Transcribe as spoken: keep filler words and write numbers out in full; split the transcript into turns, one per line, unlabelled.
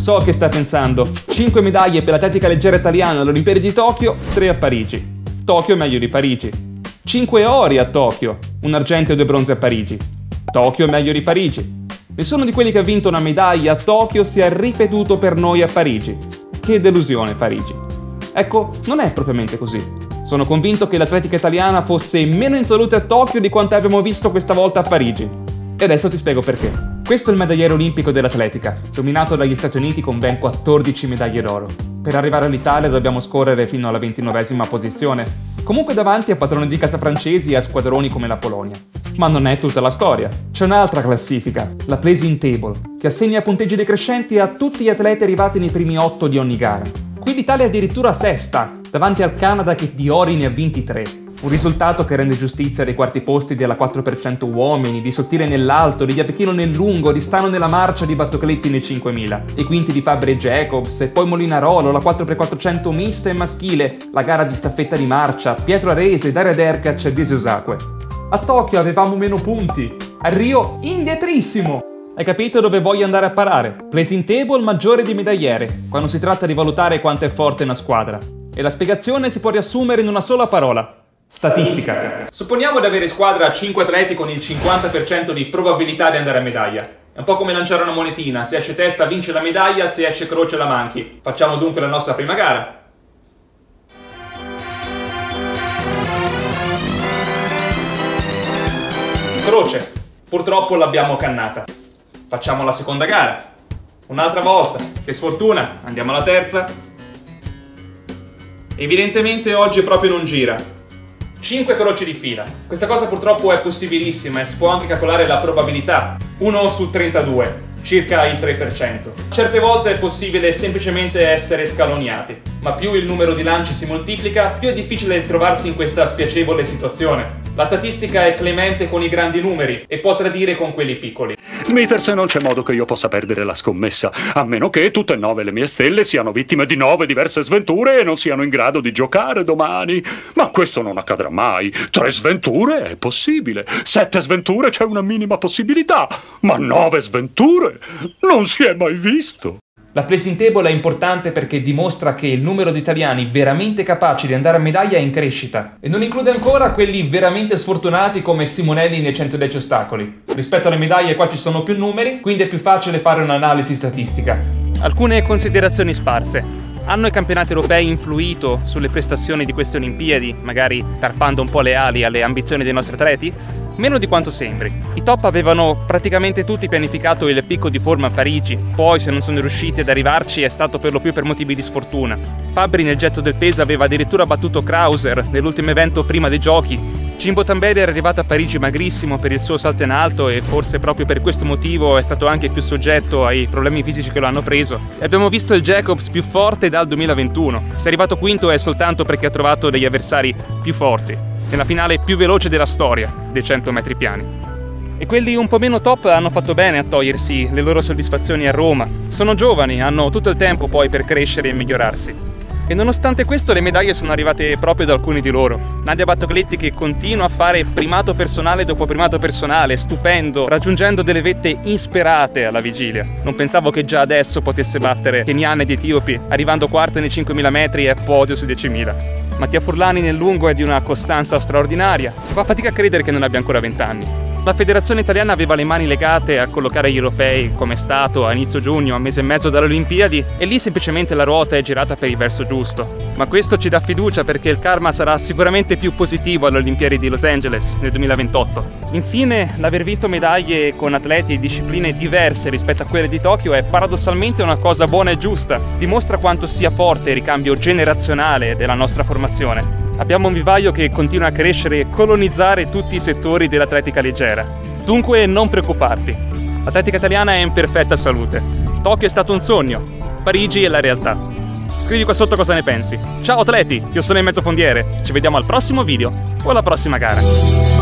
So che sta pensando, cinque medaglie per l'atletica leggera italiana alle Olimpiadi di Tokyo, tre a Parigi. Tokyo è meglio di Parigi. cinque ori a Tokyo, un argento e due bronzi a Parigi. Tokyo è meglio di Parigi. Nessuno di quelli che ha vinto una medaglia a Tokyo si è ripetuto per noi a Parigi. Che delusione Parigi. Ecco, non è propriamente così. Sono convinto che l'atletica italiana fosse meno in salute a Tokyo di quanto abbiamo visto questa volta a Parigi. E adesso ti spiego perché. Questo è il medagliere olimpico dell'atletica, dominato dagli Stati Uniti con ben quattordici medaglie d'oro. Per arrivare all'Italia dobbiamo scorrere fino alla ventinovesima posizione, comunque davanti a padroni di casa francesi e a squadroni come la Polonia. Ma non è tutta la storia. C'è un'altra classifica, la Placing Table, che assegna punteggi decrescenti a tutti gli atleti arrivati nei primi otto di ogni gara. Qui l'Italia è addirittura sesta, davanti al Canada che di ori ne ha vinti tre. Un risultato che rende giustizia dei quarti posti della quattro per cento uomini, di Sottile nell'alto, di Iapechino nel lungo, di Stano nella marcia, di Battocletti nel cinquemila. I quinti di Fabre e Jacobs, e poi Molinarolo, la quattro per quattrocento mista e maschile, la gara di staffetta di marcia, Pietro Arese, Daria Derkac e Desio Usacque. A Tokyo avevamo meno punti, a Rio indietrissimo! Hai capito dove voglio andare a parare? Placing table maggiore di medagliere, quando si tratta di valutare quanto è forte una squadra. E la spiegazione si può riassumere in una sola parola. Statistica. Supponiamo di avere squadra cinque atleti con il cinquanta per cento di probabilità di andare a medaglia. È un po' come lanciare una monetina, se esce testa vince la medaglia, se esce croce la manchi. Facciamo dunque la nostra prima gara. Croce. Purtroppo l'abbiamo cannata. Facciamo la seconda gara. Un'altra volta. Che sfortuna. Andiamo alla terza. Evidentemente oggi proprio non gira. cinque croci di fila. Questa cosa purtroppo è possibilissima e si può anche calcolare la probabilità. uno su trentadue, circa il tre per cento. Certe volte è possibile semplicemente essere scaloniati, ma più il numero di lanci si moltiplica, più è difficile trovarsi in questa spiacevole situazione. La statistica è clemente con i grandi numeri e può tradire con quelli piccoli.
Smithers, non c'è modo che io possa perdere la scommessa, a meno che tutte e nove le mie stelle siano vittime di nove diverse sventure e non siano in grado di giocare domani. Ma questo non accadrà mai. Tre sventure è possibile. Sette sventure c'è una minima possibilità. Ma nove sventure non si è mai visto.
La Placing Table è importante perché dimostra che il numero di italiani veramente capaci di andare a medaglia è in crescita e non include ancora quelli veramente sfortunati come Simonelli nei centodieci ostacoli. Rispetto alle medaglie qua ci sono più numeri, quindi è più facile fare un'analisi statistica. Alcune considerazioni sparse. Hanno i campionati europei influito sulle prestazioni di queste Olimpiadi, magari tarpando un po' le ali alle ambizioni dei nostri atleti? Meno di quanto sembri. I top avevano praticamente tutti pianificato il picco di forma a Parigi, poi se non sono riusciti ad arrivarci è stato per lo più per motivi di sfortuna. Fabbri nel getto del peso aveva addirittura battuto Krauser nell'ultimo evento prima dei giochi. Jimbo Tamberi era arrivato a Parigi magrissimo per il suo salto in alto e forse proprio per questo motivo è stato anche più soggetto ai problemi fisici che lo hanno preso. E abbiamo visto il Jacobs più forte dal duemilaventuno. Se è arrivato quinto è soltanto perché ha trovato degli avversari più forti. Nella finale più veloce della storia dei cento metri piani. E quelli un po' meno top hanno fatto bene a togliersi le loro soddisfazioni a Roma. Sono giovani, hanno tutto il tempo poi per crescere e migliorarsi. E nonostante questo le medaglie sono arrivate proprio da alcuni di loro. Nadia Battocletti che continua a fare primato personale dopo primato personale, stupendo, raggiungendo delle vette insperate alla vigilia. Non pensavo che già adesso potesse battere keniane ed etiopi, arrivando quarta nei cinquemila metri e podio sui diecimila. Mattia Furlani nel lungo è di una costanza straordinaria. Si fa fatica a credere che non abbia ancora venti anni. La federazione italiana aveva le mani legate a collocare gli europei, come è stato a inizio giugno, a mese e mezzo dalle Olimpiadi, e lì semplicemente la ruota è girata per il verso giusto. Ma questo ci dà fiducia perché il karma sarà sicuramente più positivo alle Olimpiadi di Los Angeles nel duemilaventotto. Infine, l'aver vinto medaglie con atleti e discipline diverse rispetto a quelle di Tokyo è paradossalmente una cosa buona e giusta. Dimostra quanto sia forte il ricambio generazionale della nostra formazione. Abbiamo un vivaio che continua a crescere e colonizzare tutti i settori dell'atletica leggera. Dunque non preoccuparti. L'atletica italiana è in perfetta salute. Tokyo è stato un sogno, Parigi è la realtà. Scrivi qua sotto cosa ne pensi. Ciao atleti, io sono il Mezzofondiere. Ci vediamo al prossimo video o alla prossima gara.